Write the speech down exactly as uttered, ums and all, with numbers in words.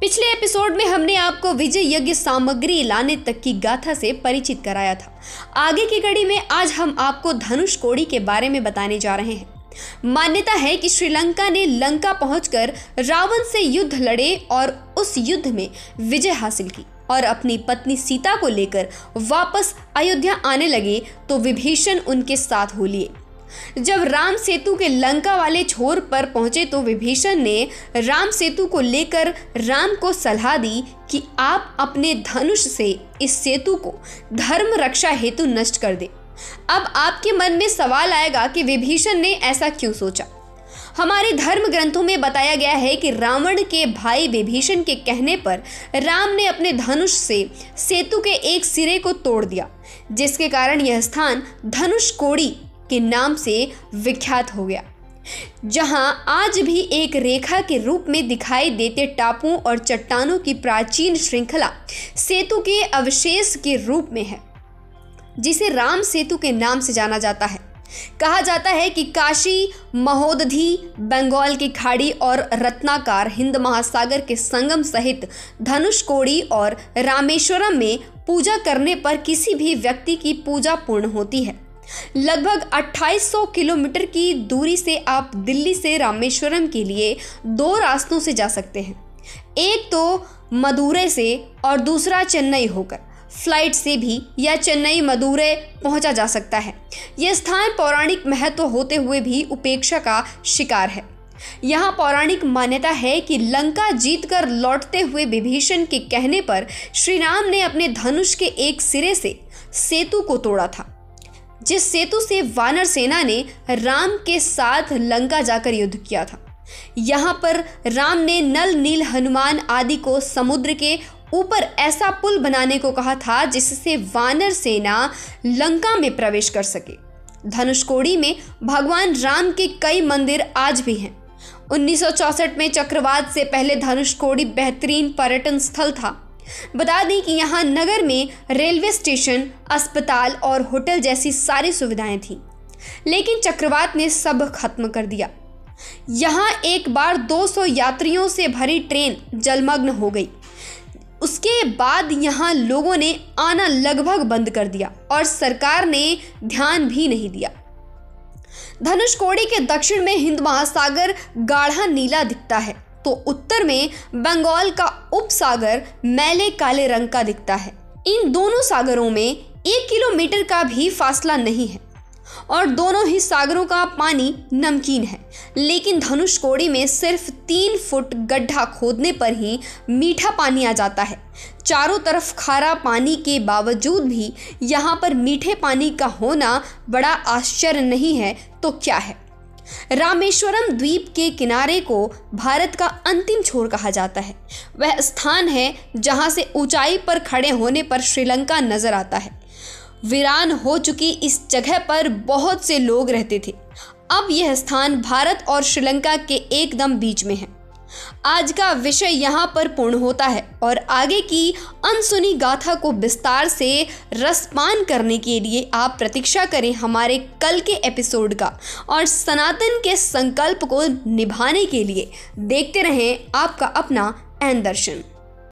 पिछले एपिसोड में हमने आपको विजय यज्ञ सामग्री लाने तक की गाथा से परिचित कराया था। आगे की कड़ी में आज हम आपको धनुषकोडी के बारे में बताने जा रहे हैं। मान्यता है कि श्रीलंका ने लंका पहुंचकर रावण से युद्ध लड़े और उस युद्ध में विजय हासिल की और अपनी पत्नी सीता को लेकर वापस अयोध्या आने लगे तो विभीषण उनके साथ हो लिए। जब राम सेतु के लंका वाले छोर पर पहुंचे तो विभीषण ने राम सेतु को लेकर राम को सलाह दी कि आप अपने धनुष से इस सेतु को धर्म रक्षा हेतु नष्ट कर दे। अब आपके मन में सवाल आएगा कि विभीषण ने ऐसा क्यों सोचा। हमारे धर्म ग्रंथों में बताया गया है कि रावण के भाई विभीषण के कहने पर राम ने अपने धनुष से सेतु के एक सिरे को तोड़ दिया, जिसके कारण यह स्थान धनुषकोडी के नाम से विख्यात हो गया, जहां आज भी एक रेखा के रूप में दिखाई देते टापुओं और चट्टानों की प्राचीन श्रृंखला सेतु के अवशेष के रूप में है, जिसे राम सेतु के नाम से जाना जाता है। कहा जाता है कि काशी, महोदधी, बंगाल की खाड़ी और रत्नाकर हिंद महासागर के संगम सहित धनुषकोडी और रामेश्वरम में पूजा करने पर किसी भी व्यक्ति की पूजा पूर्ण होती है। लगभग अट्ठाईस सौ किलोमीटर की दूरी से आप दिल्ली से रामेश्वरम के लिए दो रास्तों से जा सकते हैं, एक तो मदुरै से और दूसरा चेन्नई होकर। फ्लाइट से भी या चेन्नई मदुरै पहुंचा जा सकता है। यह स्थान पौराणिक महत्व होते हुए भी उपेक्षा का शिकार है। यहाँ पौराणिक मान्यता है कि लंका जीतकर लौटते हुए विभीषण के कहने पर श्री राम ने अपने धनुष के एक सिरे से सेतु को तोड़ा था, जिस सेतु से वानर सेना ने राम के साथ लंका जाकर युद्ध किया था। यहाँ पर राम ने नल, नील, हनुमान आदि को समुद्र के ऊपर ऐसा पुल बनाने को कहा था जिससे वानर सेना लंका में प्रवेश कर सके। धनुषकोडी में भगवान राम के कई मंदिर आज भी हैं। उन्नीस सौ चौसठ में चक्रवात से पहले धनुषकोडी बेहतरीन पर्यटन स्थल था। बता दें कि यहाँ नगर में रेलवे स्टेशन, अस्पताल और होटल जैसी सारी सुविधाएं थीं, लेकिन चक्रवात ने सब खत्म कर दिया। यहाँ एक बार दो सौ यात्रियों से भरी ट्रेन जलमग्न हो गई। उसके बाद यहाँ लोगों ने आना लगभग बंद कर दिया और सरकार ने ध्यान भी नहीं दिया। धनुषकोडी के दक्षिण में हिंद महासागर गाढ़ा नीला दिखता है, तो उत्तर में बंगाल का उपसागर मैले काले रंग का दिखता है। इन दोनों सागरों में एक किलोमीटर का भी फासला नहीं है और दोनों ही सागरों का पानी नमकीन है, लेकिन धनुषकोडी में सिर्फ तीन फुट गड्ढा खोदने पर ही मीठा पानी आ जाता है। चारों तरफ खारा पानी के बावजूद भी यहाँ पर मीठे पानी का होना बड़ा आश्चर्य नहीं है तो क्या है। रामेश्वरम द्वीप के किनारे को भारत का अंतिम छोर कहा जाता है। वह स्थान है जहां से ऊंचाई पर खड़े होने पर श्रीलंका नजर आता है। वीरान हो चुकी इस जगह पर बहुत से लोग रहते थे। अब यह स्थान भारत और श्रीलंका के एकदम बीच में है। आज का विषय यहाँ पर पूर्ण होता है और आगे की अनसुनी गाथा को विस्तार से रसपान करने के लिए आप प्रतीक्षा करें हमारे कल के एपिसोड का और सनातन के संकल्प को निभाने के लिए देखते रहें आपका अपना एन दर्शन।